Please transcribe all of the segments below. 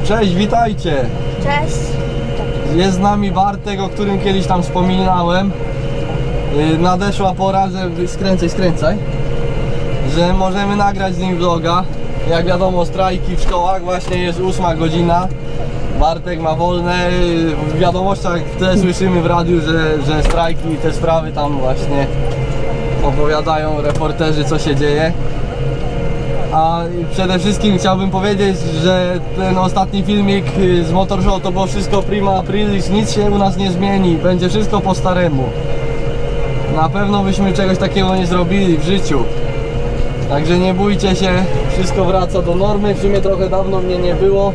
Cześć, witajcie. Cześć. Jest z nami Bartek, o którym kiedyś tam wspominałem. Nadeszła pora, że skręcaj, że możemy nagrać z nim vloga. Jak wiadomo, strajki w szkołach, właśnie jest 8 godzina. Bartek ma wolne. W wiadomościach w tle słyszymy w radiu, że strajki i te sprawy tam właśnie opowiadają reporterzy, co się dzieje. A przede wszystkim chciałbym powiedzieć, że ten ostatni filmik z Motor Show to było wszystko prima aprilis, nic się u nas nie zmieni, będzie wszystko po staremu. Na pewno byśmy czegoś takiego nie zrobili w życiu. Także nie bójcie się, wszystko wraca do normy. W sumie trochę dawno mnie nie było.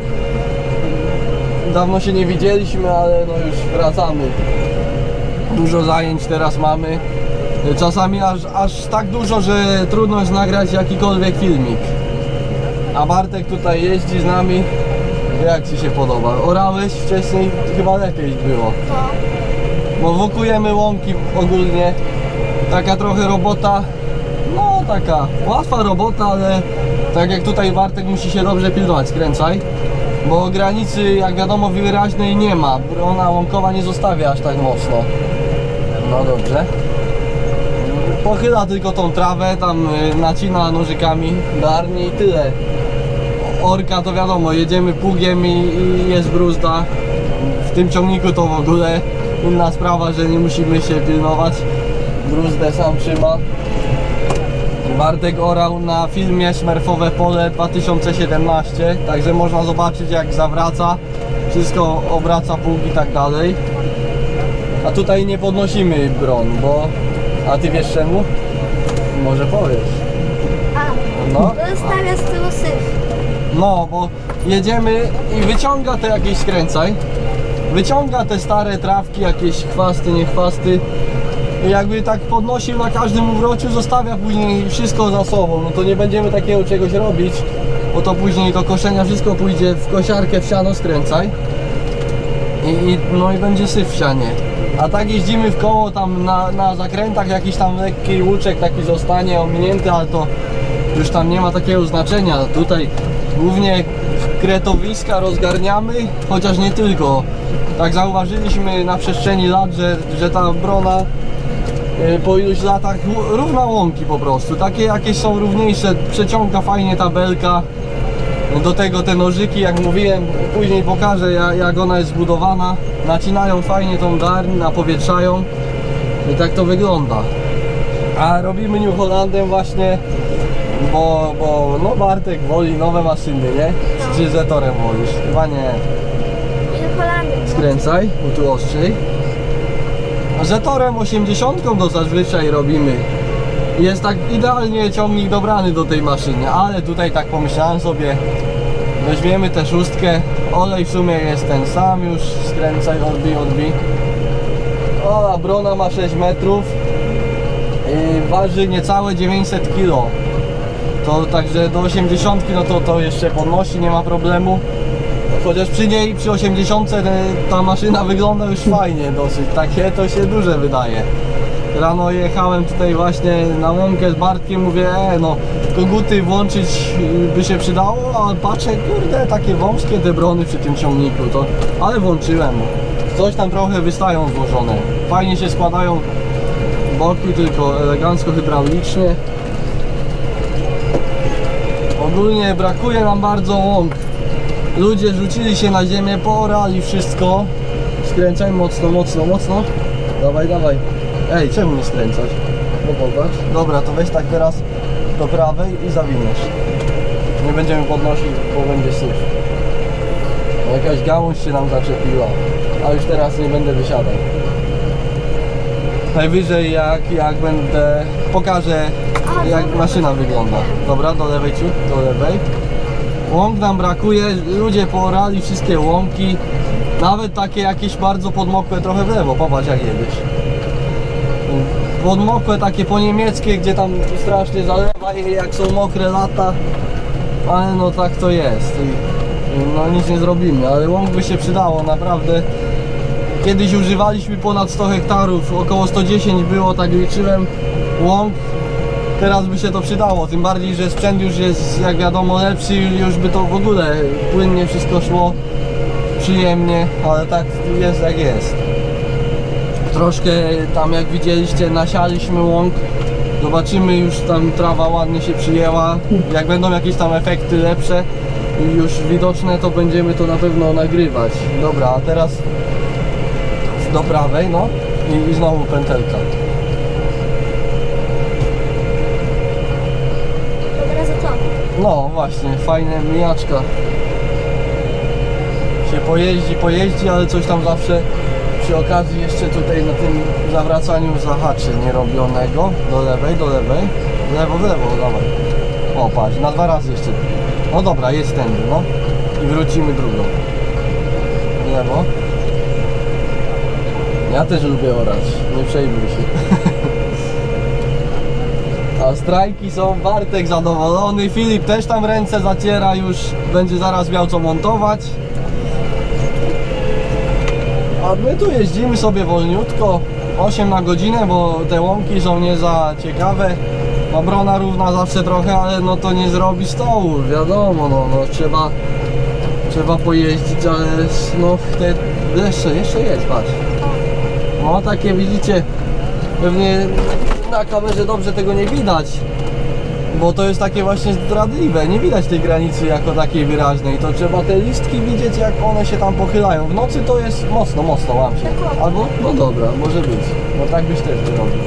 Dawno się nie widzieliśmy, ale no już wracamy. Dużo zajęć teraz mamy. Czasami aż tak dużo, że trudno jest nagrać jakikolwiek filmik. A Bartek tutaj jeździ z nami. Jak Ci się podoba? Orałeś wcześniej? Chyba lepiej było. Bo wokujemy łąki ogólnie. Taka trochę robota. No taka łatwa robota, ale tak jak tutaj Bartek musi się dobrze pilnować. Skręcaj. Bo granicy, jak wiadomo, wyraźnej nie ma. Brona łąkowa nie zostawia aż tak mocno. No dobrze. Pochyla tylko tą trawę, tam nacina nożykami, darnie i tyle. Orka to wiadomo, jedziemy pługiem i jest bruzda. W tym ciągniku to w ogóle inna sprawa, że nie musimy się pilnować. Bruzdę sam trzyma. Bartek orał na filmie Smurfowe Pole 2017, także można zobaczyć, jak zawraca, wszystko obraca pług i tak dalej. A tutaj nie podnosimy bron, bo... A Ty wiesz czemu? Może powiesz. No. Zostawia z tyłu syf. No, bo jedziemy i wyciąga te jakieś, skręcaj. Wyciąga te stare trawki, jakieś chwasty, nie chwasty. I jakby tak podnosił na każdym uwrociu, zostawia później wszystko za sobą. No to nie będziemy takiego czegoś robić, bo to później do koszenia wszystko pójdzie w kosiarkę, w siano, skręcaj. No i będzie syf w sianie. A tak jeździmy w koło tam na zakrętach, jakiś tam lekki łuczek taki zostanie ominięty, ale to już tam nie ma takiego znaczenia. Tutaj głównie kretowiska rozgarniamy, chociaż nie tylko. Tak zauważyliśmy na przestrzeni lat, że ta brona po iluś latach równa łąki po prostu. Takie jakieś są równiejsze, przeciąga fajnie ta belka. Do tego te nożyki, jak mówiłem, później pokażę, jak ona jest zbudowana. Nacinają fajnie tą darń, napowietrzają i tak to wygląda. A robimy New Hollandem właśnie, bo no Bartek woli nowe maszyny, nie? Czy Zetorem wolisz? Chyba nie. New Hollandem. Skręcaj, bo tu ostrzej. Zetorem 80 to zazwyczaj robimy. Jest tak idealnie ciągnik dobrany do tej maszyny, ale tutaj tak pomyślałem sobie, weźmiemy tę szóstkę, olej w sumie jest ten sam już, skręcaj, odbij. O, a brona ma 6 metrów i waży niecałe 900 kg. To także do 80 no to jeszcze podnosi, nie ma problemu. Chociaż przy niej, przy 80 ta maszyna wygląda już fajnie dosyć, takie to się duże wydaje. Rano jechałem tutaj właśnie na łąkę z Bartkiem, mówię, no koguty włączyć by się przydało, a patrzę, kurde, takie wąskie te brony przy tym ciągniku, to, ale włączyłem. Coś tam trochę wystają złożone, fajnie się składają boki, tylko elegancko hydraulicznie. Ogólnie brakuje nam bardzo łąk. Ludzie rzucili się na ziemię, poorali wszystko. Skręcaj mocno. Dawaj. Ej, czemu nie skręcasz? No popatrz. Dobra, to weź tak teraz do prawej i zawiniesz. Nie będziemy podnosić, bo będzie syf. No, jakaś gałąź się nam zaczepiła, a już teraz nie będę wysiadał. Najwyżej jak będę... Pokażę, jak maszyna wygląda. Dobra, do lewej ciut, do lewej. Łąk nam brakuje, ludzie poorali wszystkie łąki. Nawet takie jakieś bardzo podmokłe, trochę w lewo, popatrz jak jedziesz. Podmokłe takie po niemieckie, gdzie tam strasznie zalewa je, jak są mokre lata. Ale no tak to jest. No nic nie zrobimy, ale łąk by się przydało, naprawdę. Kiedyś używaliśmy ponad 100 hektarów, około 110 było, tak liczyłem, łąk. teraz by się to przydało, tym bardziej, że sprzęt już jest, jak wiadomo, lepszy, już by to w ogóle płynnie wszystko szło, przyjemnie, ale tak jest jak jest. Troszkę tam, jak widzieliście, nasialiśmy łąk, zobaczymy, już tam trawa ładnie się przyjęła, jak będą jakieś tam efekty lepsze i już widoczne, to będziemy to na pewno nagrywać. Dobra, a teraz do prawej, no i znowu pętelka. Od razu to. No właśnie, fajne mijaczka. Się pojeździ, ale coś tam zawsze przy okazji jeszcze tutaj na tym zawracaniu zahaczy nierobionego. Do lewej, w lewo, dawaj. O, patrz, na 2 razy jeszcze. No dobra, jest tędy, no. I wrócimy drugą. W lewo. Ja też lubię orać, nie przejmuj się. A strajki są, Bartek zadowolony, Filip też tam ręce zaciera, już będzie zaraz miał co montować. A my tu jeździmy sobie wolniutko, 8 na godzinę, bo te łąki są nie za ciekawe. Obrona równa zawsze trochę, ale no to nie zrobi stołu, wiadomo, no trzeba pojeździć, ale no te jeszcze jest, patrz. No takie widzicie, pewnie na kamerze dobrze tego nie widać, bo to jest takie właśnie zdradliwe, nie widać tej granicy jako takiej wyraźnej, to trzeba te listki widzieć, jak one się tam pochylają. W nocy to jest mocno łam się, albo, no dobra, może być, no tak byś też zrobił.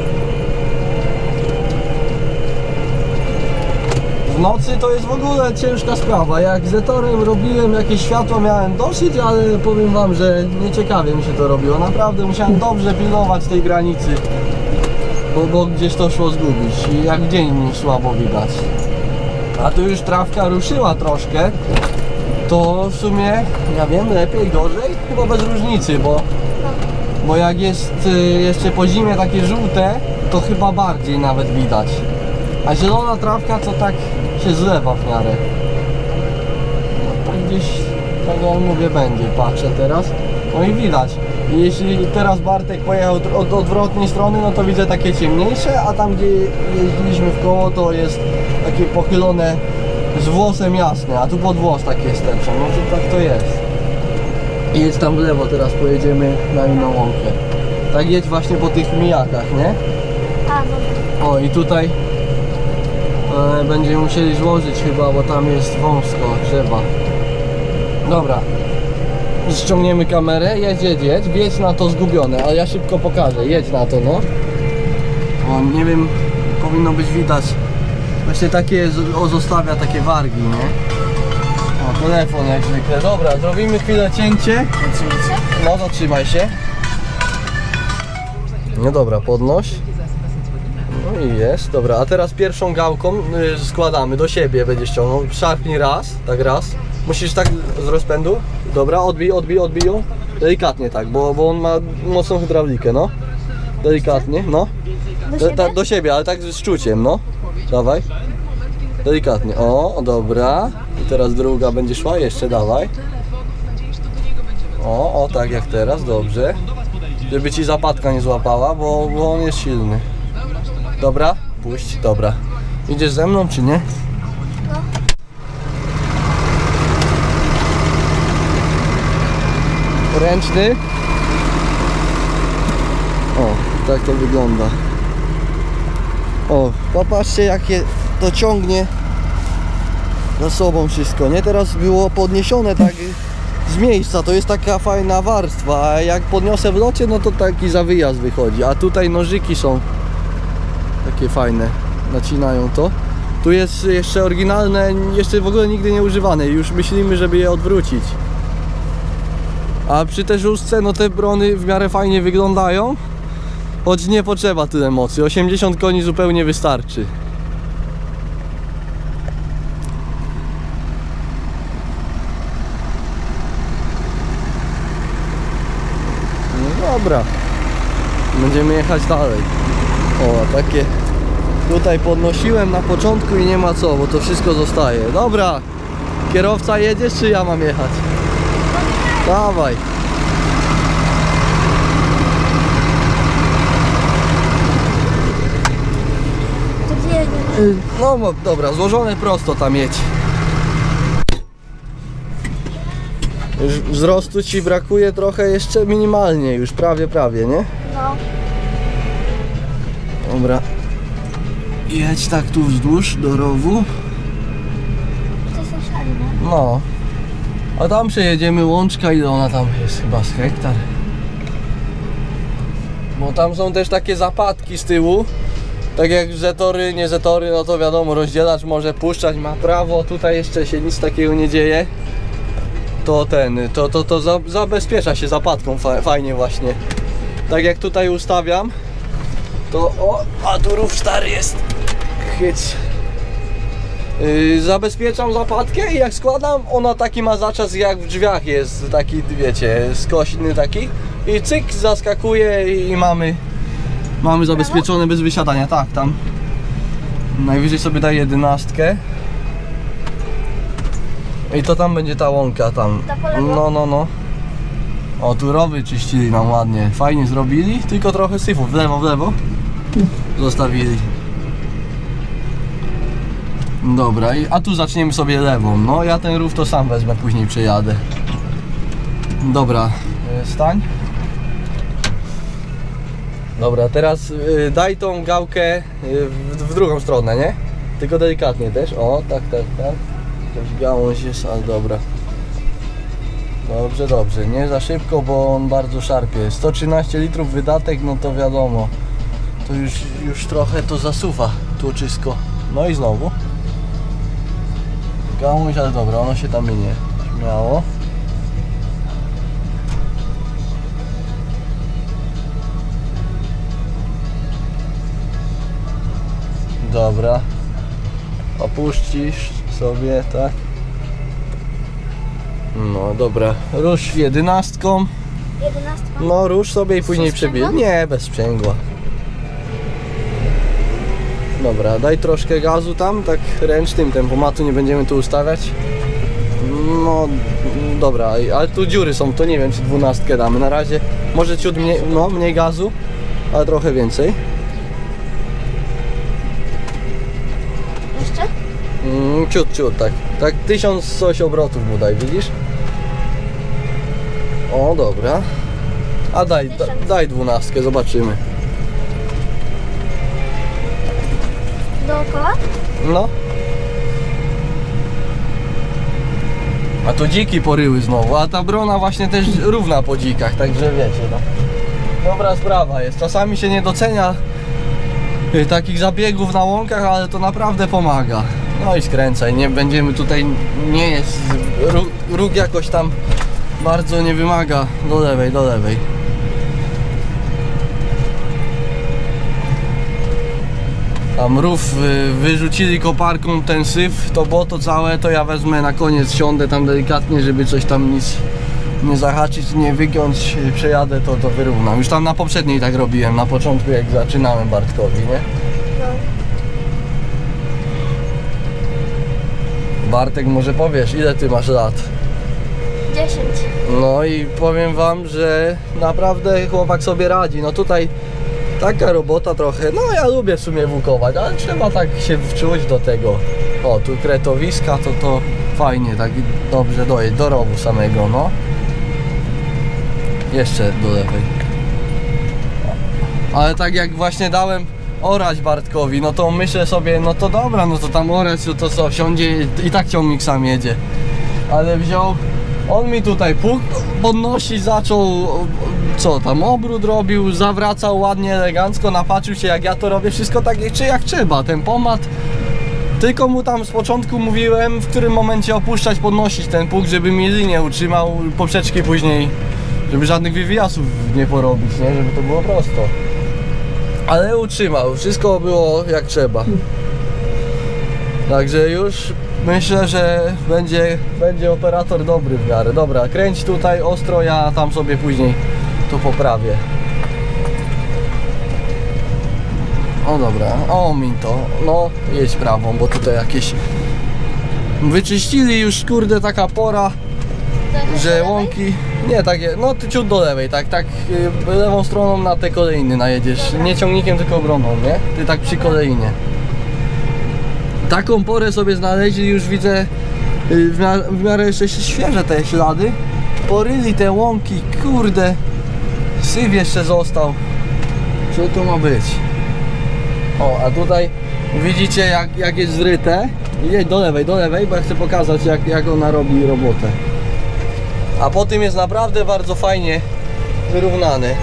W nocy to jest w ogóle ciężka sprawa, jak z Zetorem robiłem jakieś światło, miałem dosyć, ale powiem wam, że nieciekawie mi się to robiło, naprawdę musiałem dobrze pilnować tej granicy, bo gdzieś to szło zgubić i jak dzień słabo widać. A tu już trawka ruszyła troszkę, to w sumie, ja wiem, lepiej, gorzej, chyba bez różnicy, bo jak jest jeszcze po zimie takie żółte, to chyba bardziej nawet widać. A zielona trawka to tak się zlewa w miarę. No, tak gdzieś, tak jak mówię, będzie, patrzę teraz. No i widać. I jeśli teraz Bartek pojechał od odwrotnej strony, no to widzę takie ciemniejsze, a tam gdzie jeździliśmy w koło, to jest takie pochylone z włosem jasne, a tu pod włos takie jest lepsze. No to tak to jest. I jedź tam w lewo, teraz pojedziemy na inną łąkę. Tak jedź właśnie po tych mijakach, nie? A, dobra. O i tutaj będziemy musieli złożyć chyba, bo tam jest wąsko, drzewa. Dobra, ściągniemy kamerę, jedź na to zgubione, ale ja szybko pokażę, jedź na to, no. O, nie wiem, powinno być widać, właśnie takie zostawia takie wargi, nie? O, telefon jak zwykle. Dobra, zrobimy chwilę cięcie. Zatrzymajcie. No to trzymaj się. No dobra, podnoś. No i jest, dobra, a teraz pierwszą gałką składamy do siebie, będzie ściągnął. Szarpnij raz, tak raz. Musisz tak z rozpędu. Dobra, odbij ją. Delikatnie tak, bo on ma mocną hydraulikę, no. Delikatnie, no. Do siebie, ale tak z czuciem, no. Dawaj. Delikatnie, o, dobra. I teraz druga będzie szła, jeszcze dawaj. O, tak jak teraz, dobrze. Żeby ci zapadka nie złapała, bo on jest silny. Dobra, puść, dobra. Idziesz ze mną, czy nie? No. Ręczny. O, tak to wygląda. O, popatrzcie, jakie to ciągnie za sobą wszystko, nie? Teraz było podniesione tak z miejsca, to jest taka fajna warstwa, a jak podniosę w locie, no to taki zawyjazd wychodzi, a tutaj nożyki są takie fajne, nacinają to. Tu jest jeszcze oryginalne, jeszcze w ogóle nigdy nie używane, już myślimy, żeby je odwrócić. A przy tej szóstce, no te brony w miarę fajnie wyglądają, choć nie potrzeba tyle mocy, 80 koni zupełnie wystarczy. No dobra, będziemy jechać dalej. O, takie tutaj podnosiłem na początku i nie ma co, bo to wszystko zostaje. Dobra, kierowca jedziesz, czy ja mam jechać? Dawaj. To gdzie jedzie. No dobra, złożone prosto tam jedź. Już wzrostu ci brakuje trochę jeszcze minimalnie, już prawie, nie? No. Dobra. Jedź tak tu wzdłuż do rowu. To jest szali, nie? No. A tam przejedziemy łączka, ile ona tam jest? Chyba z hektar. Bo tam są też takie zapadki z tyłu. Tak jak zetory, nie zetory, no to wiadomo, rozdzielacz może puszczać, ma prawo. Tutaj jeszcze się nic takiego nie dzieje. To zabezpiecza się zapadką fajnie właśnie. Tak jak tutaj ustawiam, to o, a tu rów stary jest. Chyć. Zabezpieczam zapadkę i jak składam, ona taki ma zaczas jak w drzwiach jest, taki wiecie, skośny taki i cyk, zaskakuje i mamy zabezpieczone bez wysiadania, tak, tam najwyżej sobie daję 11 i to tam będzie ta łąka tam, Ta po lewo? no. O, tu rowy czyścili nam ładnie, fajnie zrobili, tylko trochę syfu, w lewo zostawili. Dobra, a tu zaczniemy sobie lewą. No ja ten rów to sam wezmę, później przejadę. Dobra, stań. Dobra, teraz daj tą gałkę w drugą stronę, nie? Tylko delikatnie też. O, tak. Jakaś gałąź jest, ale dobra. Dobrze, nie za szybko, bo on bardzo szarpie. 113 litrów wydatek, no to wiadomo. To już trochę to zasuwa tłoczysko. No i znowu. Gałąź, ale dobra, ono się tam minie. Śmiało. Dobra. Opuścisz sobie, tak? No dobra, rusz 11. 11. No rusz sobie i później przebij. Nie, bez sprzęgła. Dobra, daj troszkę gazu tam, tak ręcznym, tempomatu nie będziemy tu ustawiać. No dobra, ale tu dziury są, to nie wiem czy 12 damy. Na razie może ciut mniej, no mniej gazu, ale trochę więcej. Jeszcze? Ciut, tak. Tak 1000 coś obrotów mu daj, widzisz? O, dobra. A daj 12, zobaczymy. Dookoła? No. A to dziki poryły znowu, a ta brona właśnie też równa po dzikach, także wiecie, no. Dobra sprawa jest, czasami się nie docenia takich zabiegów na łąkach, ale to naprawdę pomaga. No i skręcaj, nie będziemy tutaj, nie jest, róg jakoś tam bardzo nie wymaga, do lewej. Tam rów wyrzucili koparką ten syf, to błoto całe, to ja wezmę na koniec, siądę tam delikatnie, żeby coś tam nic nie zahaczyć, nie wygiąć, przejadę, to wyrównam. Już tam na poprzedniej tak robiłem, na początku jak zaczynałem Bartkowi, nie? No. Bartek, może powiesz, ile ty masz lat? 10. No i powiem wam, że naprawdę chłopak sobie radzi. No tutaj taka robota trochę, no ja lubię w sumie włókować, ale trzeba tak się wczuć do tego. O, tu kretowiska, to fajnie, tak dobrze dojedź do rowu samego, no. Jeszcze do lewej. Ale tak jak właśnie dałem orać Bartkowi, no to myślę sobie, no to dobra, no to tam orać, to co, wsiądzie i tak ciągnik sam jedzie. Ale wziął, on mi tutaj podnosi, zaczął, co tam, obrót robił, zawracał ładnie, elegancko, napatrzył się jak ja to robię, wszystko tak jak trzeba, ten pomad. Tylko mu tam z początku mówiłem, w którym momencie opuszczać, podnosić ten pług, żeby mi linię utrzymał, poprzeczki później, żeby żadnych wywiasów nie porobić, nie, żeby to było prosto. Ale utrzymał, wszystko było jak trzeba. Także już myślę, że będzie operator dobry w miarę. Dobra, kręć tutaj ostro, ja tam sobie później to poprawię. O dobra, o mi to, no jedź prawą, bo tutaj jakieś wyczyścili już, kurde, taka pora, że łąki, nie takie, no ty ciut do lewej, tak lewą stroną na te kolejny najedziesz, nie ciągnikiem tylko obroną, nie? Ty tak przy kolejnie. Taką porę sobie znaleźli, już widzę w miarę jeszcze świeże te ślady. Poryli te łąki, kurde. Syf jeszcze został. Co to ma być? O, a tutaj widzicie jak jest zryte. Jedź do lewej, bo ja chcę pokazać jak ona robi robotę. A po tym jest naprawdę bardzo fajnie wyrównany.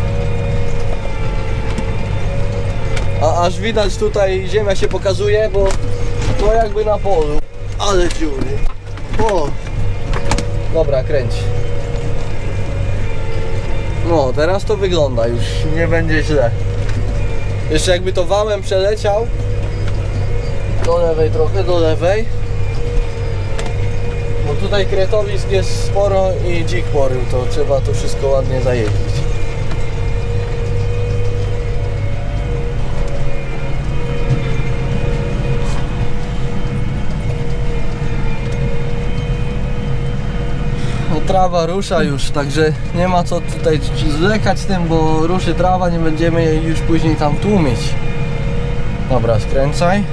A aż widać tutaj ziemia się pokazuje, bo to jakby na polu. Ale dziury. O. Dobra, kręć. No, teraz to wygląda, już nie będzie źle. Jeszcze jakby to wałem przeleciał. Do lewej, trochę do lewej. Bo tutaj kretowisk jest sporo i dzik porył, to trzeba to wszystko ładnie zajeździć. No, trawa rusza już, także nie ma co tutaj zwlekać z tym, bo ruszy trawa, nie będziemy jej już później tam tłumić. Dobra, skręcaj.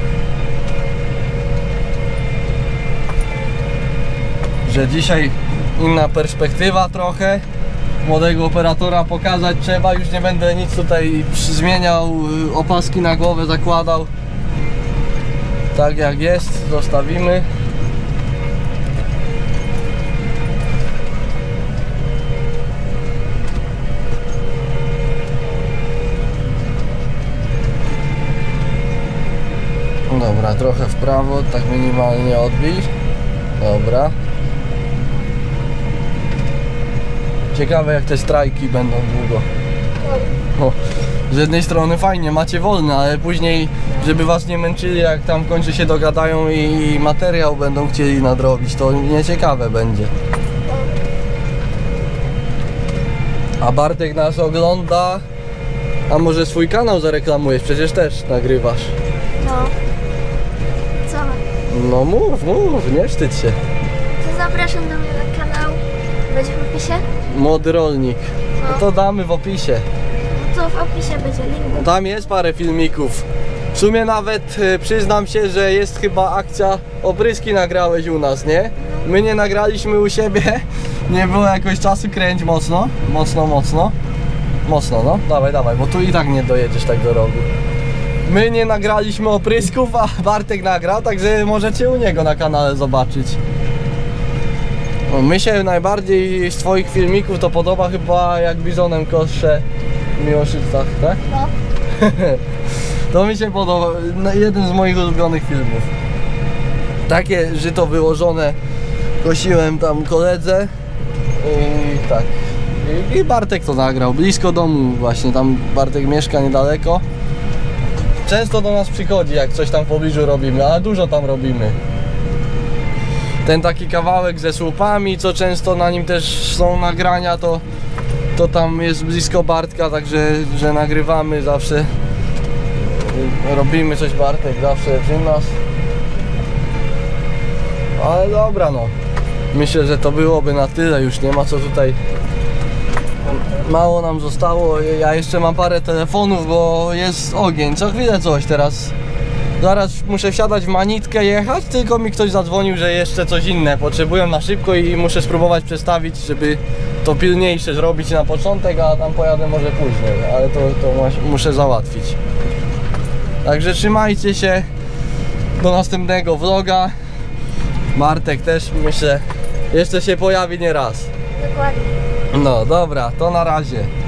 Że dzisiaj inna perspektywa trochę. Młodego operatora pokazać trzeba, już nie będę nic tutaj zmieniał, opaski na głowę zakładał. Tak jak jest, zostawimy. Dobra, trochę w prawo, tak minimalnie odbij. Dobra. Ciekawe jak te strajki będą długo. O, z jednej strony fajnie, macie wolne, ale później, żeby was nie męczyli, jak tam w końcu się dogadają i materiał będą chcieli nadrobić, to nieciekawe będzie. A Bartek nas ogląda. A może swój kanał zareklamujesz? Przecież też nagrywasz. No. Co? No mów, nie wstydź się. To zapraszam do mnie na kanał. Będzie w opisie? Młody rolnik. No to damy w opisie. No to w opisie będzie link. Tam jest parę filmików. W sumie nawet przyznam się, że jest chyba akcja opryski nagrałeś u nas, nie? My nie nagraliśmy u siebie. Nie było jakoś czasu, kręć mocno. Mocno, no. Dawaj, bo tu i tak nie dojedziesz tak do rogu. My nie nagraliśmy oprysków, a Bartek nagrał, także możecie u niego na kanale zobaczyć. No, mi się najbardziej z twoich filmików to podoba chyba jak bizonem kosze w Miłoszycach, tak? No. To mi się podoba, jeden z moich ulubionych filmów. Takie żyto wyłożone kosiłem tam koledze i tak. I Bartek to nagrał, blisko domu właśnie, tam Bartek mieszka niedaleko. Często do nas przychodzi, jak coś tam w pobliżu robimy, ale dużo tam robimy. Ten taki kawałek ze słupami, co często na nim też są nagrania, to tam jest blisko Bartka, także że nagrywamy zawsze. Robimy coś, Bartek zawsze przy nas. Ale dobra, no. Myślę, że to byłoby na tyle, już nie ma co tutaj. Mało nam zostało, ja jeszcze mam parę telefonów, bo jest ogień, co chwilę coś teraz. Zaraz muszę wsiadać w manitkę, jechać, tylko mi ktoś zadzwonił, że jeszcze coś inne potrzebują na szybko i muszę spróbować przestawić, żeby to pilniejsze zrobić na początek, a tam pojadę może później, ale to muszę załatwić. Także trzymajcie się, do następnego vloga. Bartek też, myślę, jeszcze się pojawi nie raz. Dokładnie. No dobra, to na razie.